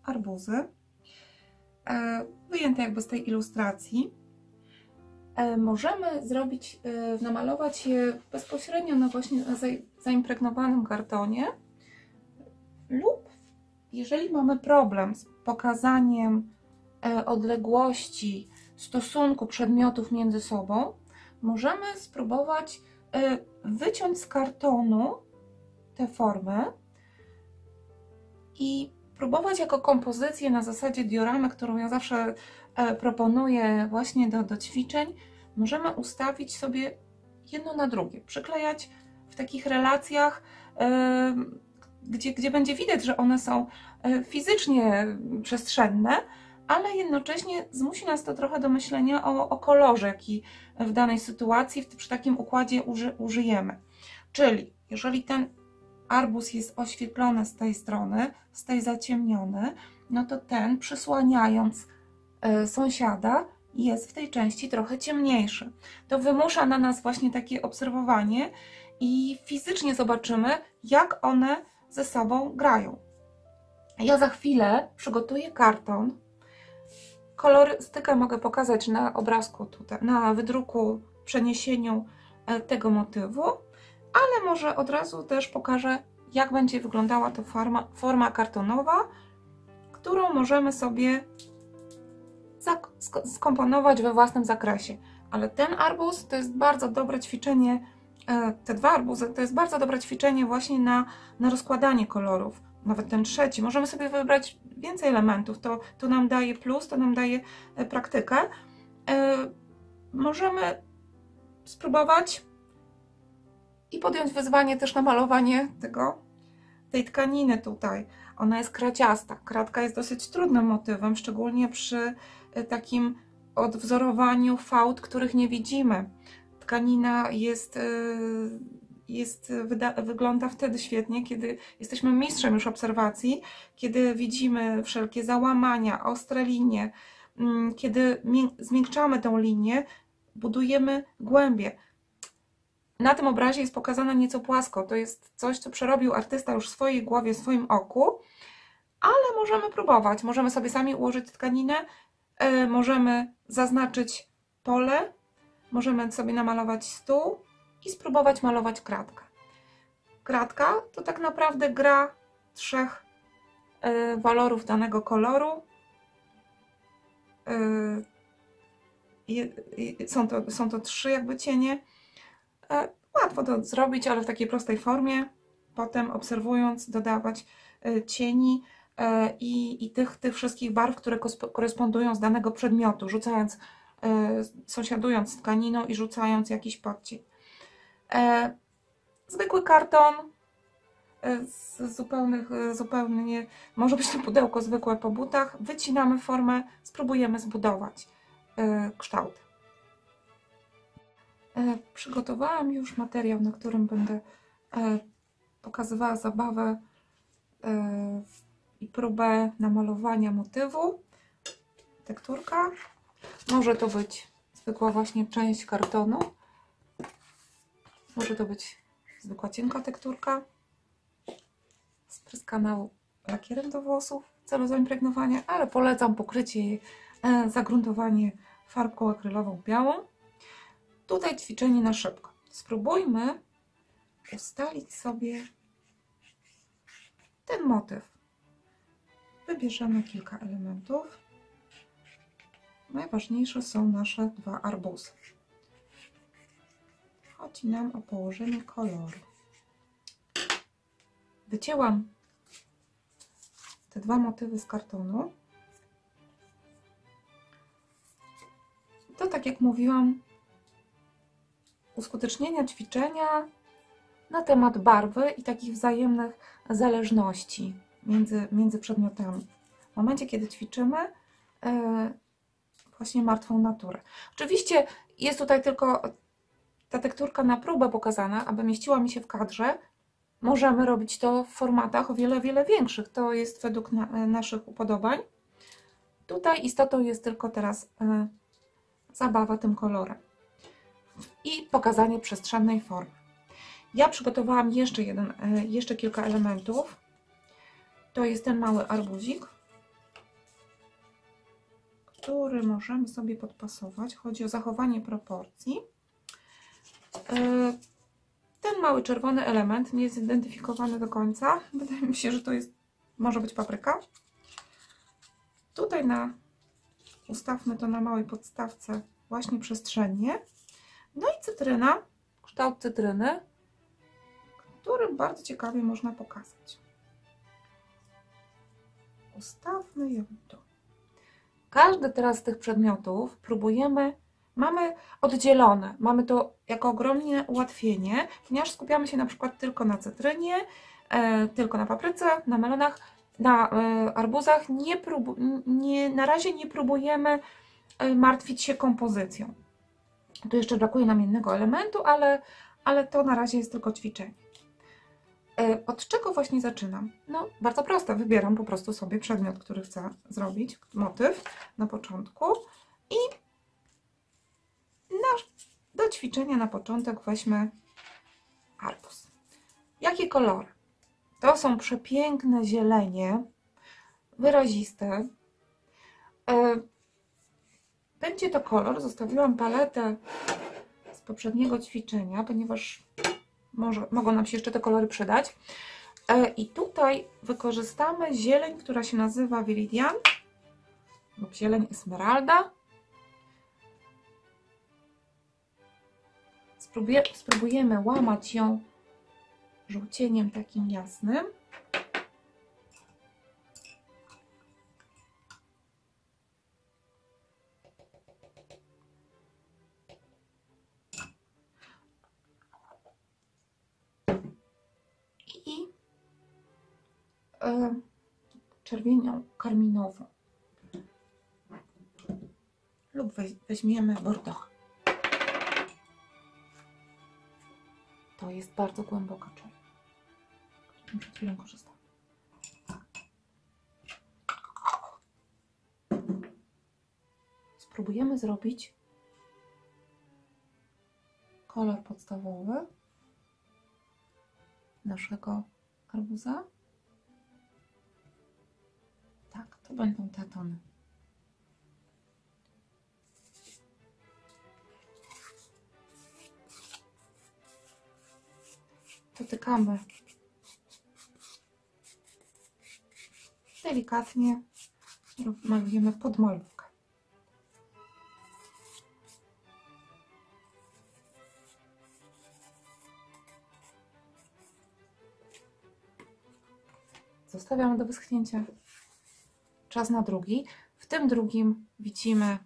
arbuzy, wyjęte jakby z tej ilustracji. Możemy zrobić, namalować je bezpośrednio na właśnie na zaimpregnowanym kartonie, lub jeżeli mamy problem z pokazaniem odległości, stosunku przedmiotów między sobą, możemy spróbować wyciąć z kartonu tę formę i próbować jako kompozycję na zasadzie dioramy, którą ja zawsze proponuję właśnie do, do ćwiczeń, możemy ustawić sobie jedno na drugie, przyklejać w takich relacjach, gdzie, gdzie będzie widać, że one są fizycznie przestrzenne, ale jednocześnie zmusi nas to trochę do myślenia o, o kolorze, jaki w danej sytuacji w, przy takim układzie uży, użyjemy. Czyli jeżeli ten arbuz jest oświetlony z tej strony, z tej zaciemniony, no to ten, przysłaniając y, sąsiada, jest w tej części trochę ciemniejszy. To wymusza na nas właśnie takie obserwowanie i fizycznie zobaczymy, jak one ze sobą grają. Ja za chwilę przygotuję karton. Kolorystykę mogę pokazać na obrazku tutaj, na wydruku, przeniesieniu tego motywu, ale może od razu też pokażę, jak będzie wyglądała to forma, forma kartonowa, którą możemy sobie skomponować we własnym zakresie. Ale ten arbuz to jest bardzo dobre ćwiczenie, te dwa arbuzy to jest bardzo dobre ćwiczenie właśnie na, na rozkładanie kolorów. Nawet ten trzeci. Możemy sobie wybrać więcej elementów. To, to nam daje plus, to nam daje praktykę. Możemy spróbować i podjąć wyzwanie też na malowanie tego, tej tkaniny tutaj. Ona jest kraciasta. Kratka jest dosyć trudnym motywem, szczególnie przy takim odwzorowaniu fałd, których nie widzimy. Tkanina jest, jest, wygląda wtedy świetnie, kiedy jesteśmy mistrzem już obserwacji, kiedy widzimy wszelkie załamania, ostre linie, kiedy zmiękczamy tą linię, budujemy głębię. Na tym obrazie jest pokazane nieco płasko. To jest coś, co przerobił artysta już w swojej głowie, w swoim oku, ale możemy próbować. Możemy sobie sami ułożyć tkaninę, yy, możemy zaznaczyć pole, możemy sobie namalować stół i spróbować malować kratkę. Kratka to tak naprawdę gra trzech yy, walorów danego koloru. Yy, yy, są, to, są to trzy jakby cienie. Łatwo to zrobić, ale w takiej prostej formie. Potem obserwując, dodawać cieni i, i tych, tych wszystkich barw, które korespondują z danego przedmiotu, rzucając, sąsiadując z tkaniną i rzucając jakiś podcień. Zwykły karton z zupełnych, zupełnie, może być to pudełko zwykłe po butach. Wycinamy formę, spróbujemy zbudować kształt. Przygotowałam już materiał, na którym będę pokazywała zabawę i próbę namalowania motywu. Tekturka. Może to być zwykła właśnie część kartonu. Może to być zwykła cienka tekturka spryskana lakierem do włosów w celu zaimpregnowania, ale polecam pokrycie jej, zagruntowanie farbką akrylową białą. Tutaj ćwiczenie na szybko. Spróbujmy ustalić sobie ten motyw. Wybierzemy kilka elementów. Najważniejsze są nasze dwa arbuzy. Chodzi nam o położenie koloru. Wycięłam te dwa motywy z kartonu. To, tak jak mówiłam, uskutecznienia ćwiczenia na temat barwy i takich wzajemnych zależności między, między przedmiotami. W momencie, kiedy ćwiczymy e, właśnie martwą naturę. Oczywiście jest tutaj tylko ta tekturka na próbę pokazana, aby mieściła mi się w kadrze. Możemy robić to w formatach o wiele, wiele większych. To jest według na, naszych upodobań. Tutaj istotą jest tylko teraz e, zabawa tym kolorem i pokazanie przestrzennej formy. Ja przygotowałam jeszcze, jeden, jeszcze kilka elementów. To jest ten mały arbuzik. który możemy sobie podpasować. Chodzi o zachowanie proporcji. Ten mały czerwony element nie jest zidentyfikowany do końca. Wydaje mi się, że to jest, może być papryka. Tutaj na, ustawmy to na małej podstawce właśnie przestrzennie. No i cytryna, kształt cytryny, który bardzo ciekawie można pokazać. Ustawmy ją tu. Każdy teraz z tych przedmiotów próbujemy, mamy oddzielone, mamy to jako ogromne ułatwienie, ponieważ skupiamy się na przykład tylko na cytrynie, e, tylko na papryce, na melonach, na e, arbuzach. Nie próbu, nie, na razie nie próbujemy e, martwić się kompozycją. Tu jeszcze brakuje nam jednego elementu, ale, ale to na razie jest tylko ćwiczenie. E, od czego właśnie zaczynam? No, bardzo proste. Wybieram po prostu sobie przedmiot, który chcę zrobić, motyw na początku i na, do ćwiczenia na początek weźmy arbuz. Jakie kolory? To są przepiękne zielenie, wyraziste. E, będzie to kolor, zostawiłam paletę z poprzedniego ćwiczenia, ponieważ może, mogą nam się jeszcze te kolory przydać. E, I tutaj wykorzystamy zieleń, która się nazywa Viridian lub zieleń Esmeralda. Spróbuję, spróbujemy łamać ją żółcieniem takim jasnym. I y, czerwienią karminową. Lub weź, weźmiemy bordeaux. To jest bardzo głęboka czerń, którą przed chwilą korzystałam. Spróbujemy zrobić kolor podstawowy naszego arbuza. Tak, to będą te tony. Dotykamy delikatnie, malujemy podmalówkę. Zostawiamy do wyschnięcia. Czas na drugi. W tym drugim widzimy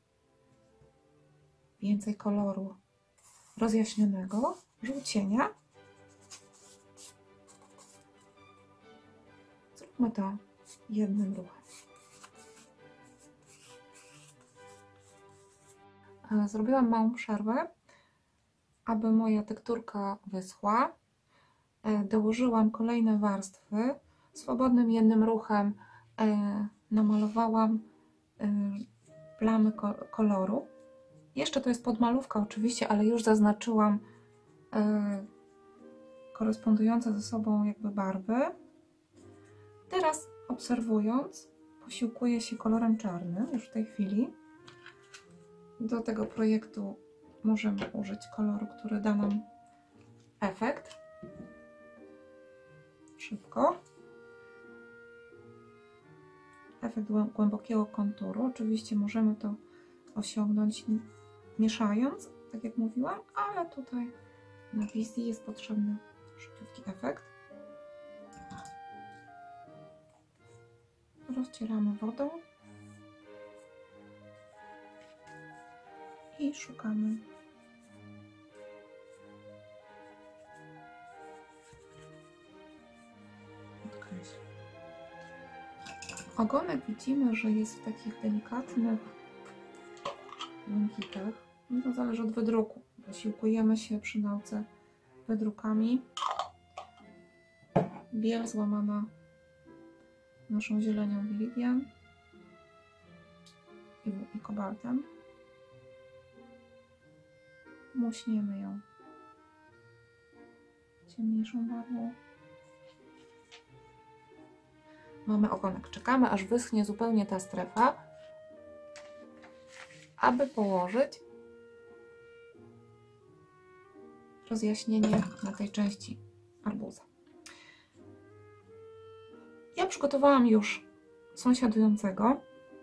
więcej koloru rozjaśnionego, żółcienia. Zróbmy to jednym ruchem. Zrobiłam małą przerwę, aby moja tekturka wyschła. Dołożyłam kolejne warstwy. Swobodnym jednym ruchem namalowałam plamy koloru. Jeszcze to jest podmalówka oczywiście, ale już zaznaczyłam korespondujące ze sobą jakby barwy. Teraz obserwując, posiłkuję się kolorem czarnym już w tej chwili. Do tego projektu możemy użyć koloru, który da nam efekt. Szybko. Efekt głębokiego konturu. Oczywiście możemy to osiągnąć mieszając, tak jak mówiłam, ale tutaj na wizji jest potrzebny szybki efekt. Rozcieramy wodą i szukamy podkreśleń. Ogonek widzimy, że jest w takich delikatnych błękitach. No to zależy od wydruku. Posiłkujemy się przy nauce wydrukami. Biel złamana naszą zielenią Viridian i, i kobaltem. Muśniemy ją ciemniejszą barwą. Mamy ogonek. Czekamy, aż wyschnie zupełnie ta strefa. aby położyć rozjaśnienie na tej części arbuza. Ja przygotowałam już sąsiadującego.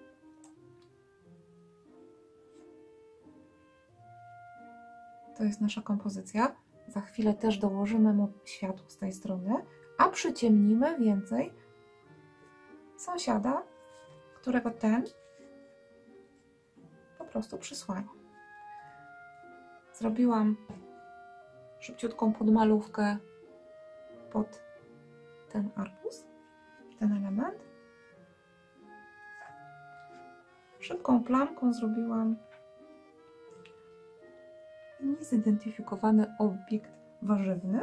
To jest nasza kompozycja. Za chwilę też dołożymy mu światło z tej strony, a przyciemnimy więcej sąsiada, którego ten po prostu przysłania. Zrobiłam szybciutką podmalówkę pod ten arbuz, ten element. Szybką plamką zrobiłam niezidentyfikowany obiekt warzywny.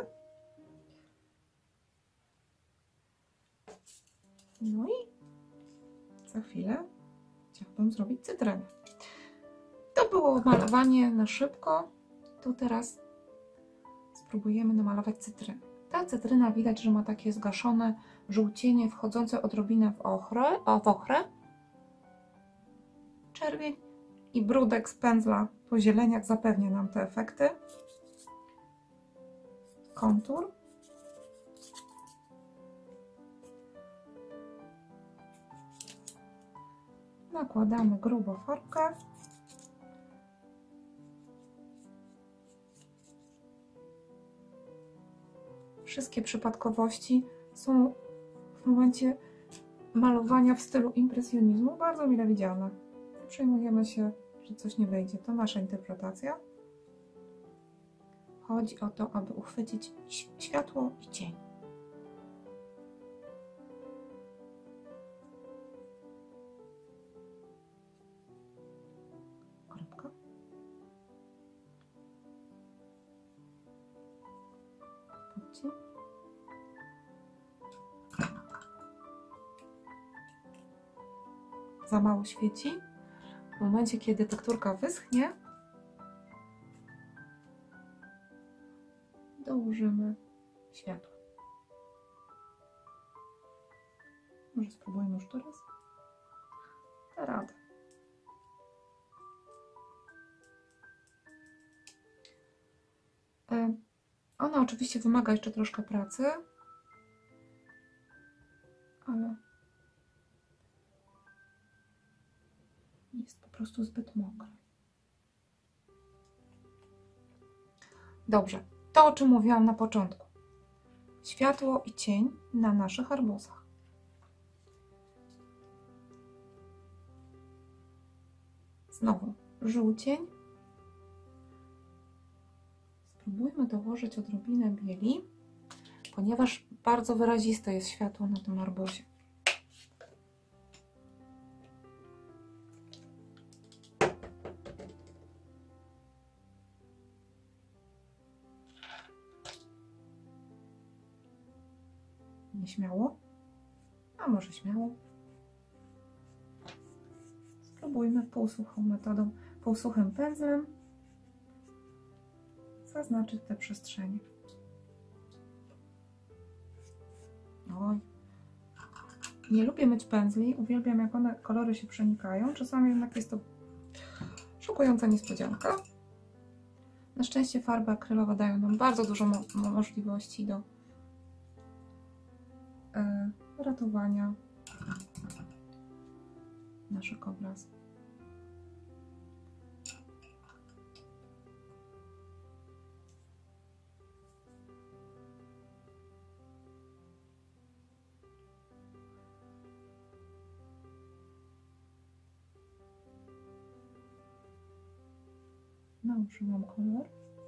No i za chwilę chciałabym zrobić cytrynę. To było malowanie na szybko. To teraz spróbujemy namalować cytrynę. Ta cytryna widać, że ma takie zgaszone żółcienie wchodzące odrobinę w ochrę, o, w ochrę. Czerwień i brudek z pędzla po zieleniach zapewnia nam te efekty. Kontur. Nakładamy grubo farbkę. Wszystkie przypadkowości są w momencie malowania w stylu impresjonizmu bardzo mile widziane. Nie przejmujemy się, że coś nie wyjdzie. To nasza interpretacja. Chodzi o to, aby uchwycić światło i cień. Kropka. Podcień. Za mało świeci. W momencie, kiedy tekturka wyschnie, dołożymy światło. Może spróbujmy już teraz. Da radę. Ona oczywiście wymaga jeszcze troszkę pracy, ale jest po prostu zbyt mokra. Dobrze, to o czym mówiłam na początku. Światło i cień na naszych arbuzach. Znowu żółcień. Spróbujmy dołożyć odrobinę bieli, ponieważ bardzo wyraziste jest światło na tym arbuzie. Nieśmiało, a może śmiało. Spróbujmy półsuchą metodą, półsuchym pędzlem zaznaczyć te przestrzenie. Oj. Nie lubię myć pędzli, uwielbiam, jak one kolory się przenikają. Czasami jednak jest to szokująca niespodzianka. Na szczęście farby akrylowe dają nam bardzo dużo mo możliwości do e, ratowania naszych obrazów. Nałożyłam kolor.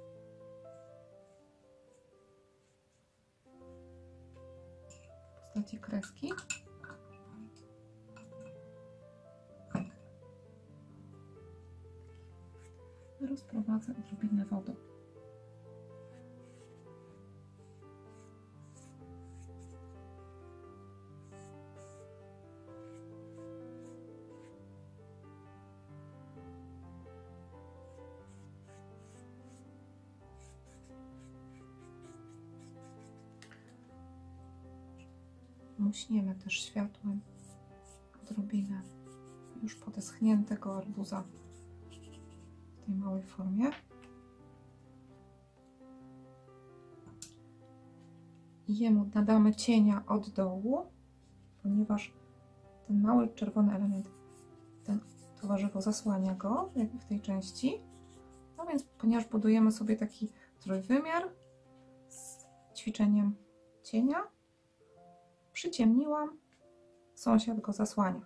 W postaci kreski. Rozprowadzę odrobinę wodą. Muśniemy też światłem odrobinę już podeschniętego arbuza tej małej formie. I jemu nadamy cienia od dołu, ponieważ ten mały czerwony element, ten to warzywo zasłania go, jakby w tej części. No więc, ponieważ budujemy sobie taki trójwymiar z ćwiczeniem cienia, przyciemniłam, sąsiad go zasłania.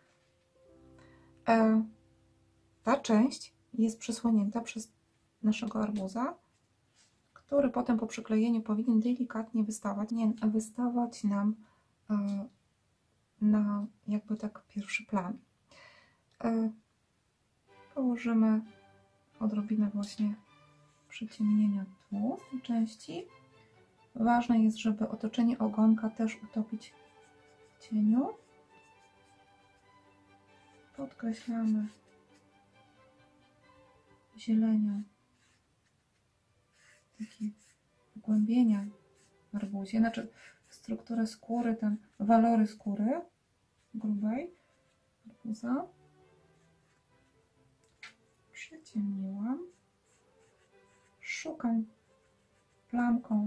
E, ta część jest przysłonięta przez naszego arbuza, który potem po przyklejeniu powinien delikatnie wystawać, nie, wystawać nam e, na jakby tak pierwszy plan. E, położymy odrobinę właśnie przyciemnienia tu w tej części. Ważne jest, żeby otoczenie ogonka też utopić w cieniu. Podkreślamy zielenią takie pogłębienia w arbuzie, znaczy strukturę skóry, ten walory skóry grubej arbuza. Przyciemniłam. Szukam plamką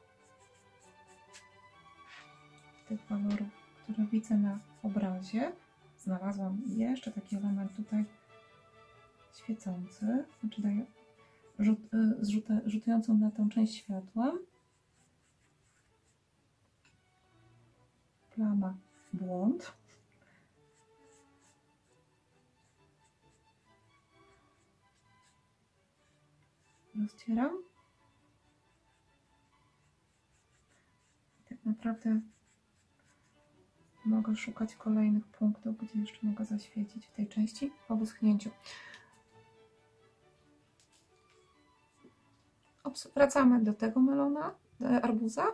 tych walorów, które widzę na obrazie. Znalazłam jeszcze taki element tutaj świecący, znaczy daje rzut, zrzut, rzutującą na tę część światła. Plama błąd. Rozcieram. Tak naprawdę mogę szukać kolejnych punktów, gdzie jeszcze mogę zaświecić w tej części po wyschnięciu. Wracamy do tego melona, do arbuza.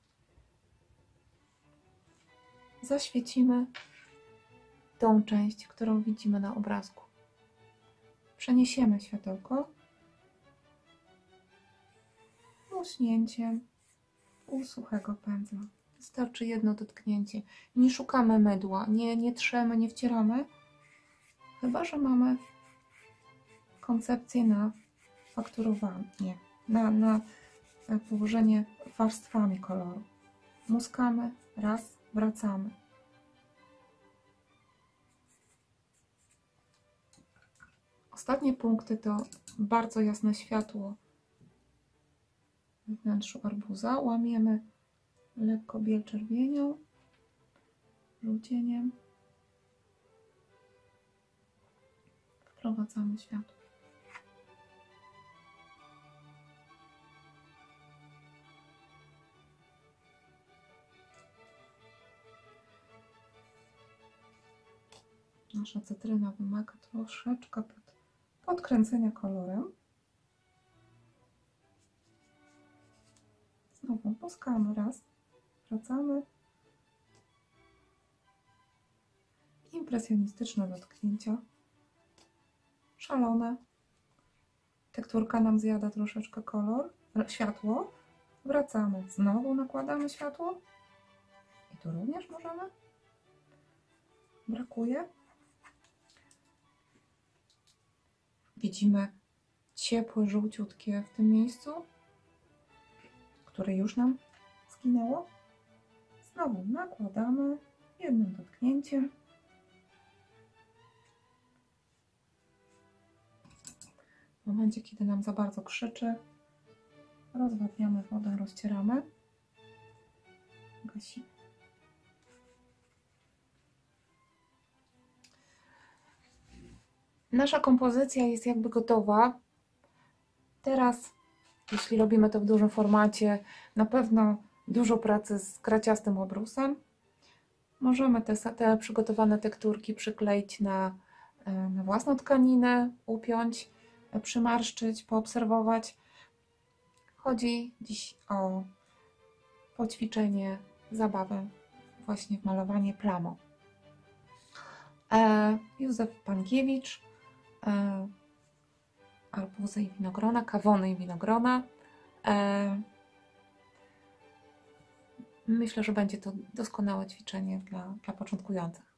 Zaświecimy tą część, którą widzimy na obrazku. Przeniesiemy światełko muśnięciem u suchego pędzla. Wystarczy jedno dotknięcie. Nie szukamy mydła, nie, nie trzemy, nie wcieramy. Chyba że mamy koncepcję na fakturowanie, na, na położenie warstwami koloru. Muskamy, raz, wracamy. Ostatnie punkty to bardzo jasne światło we wnętrzu arbuza. Łamiemy lekko biel czerwienią, żółcieniem. Wprowadzamy światło. Nasza cytryna wymaga troszeczkę pod, podkręcenia kolorem. Znowu muskamy raz, wracamy. Impresjonistyczne dotknięcia. Szalone. Tekturka nam zjada troszeczkę kolor, światło. Wracamy, znowu nakładamy światło. I tu również możemy. Brakuje. Widzimy ciepłe, żółciutkie w tym miejscu, które już nam zginęło. Znowu nakładamy jednym dotknięciem. W momencie, kiedy nam za bardzo krzyczy, rozwadniamy wodę, rozcieramy, gasimy. Nasza kompozycja jest jakby gotowa. Teraz, jeśli robimy to w dużym formacie, na pewno dużo pracy z kraciastym obrusem. Możemy te, te przygotowane tekturki przykleić na, na własną tkaninę, upiąć, przymarszczyć, poobserwować. Chodzi dziś o poćwiczenie, zabawę właśnie w malowanie plamą. E, Józef Pankiewicz, e, arbuzy i winogrona, kawony i winogrona. E, myślę, że będzie to doskonałe ćwiczenie dla, dla początkujących.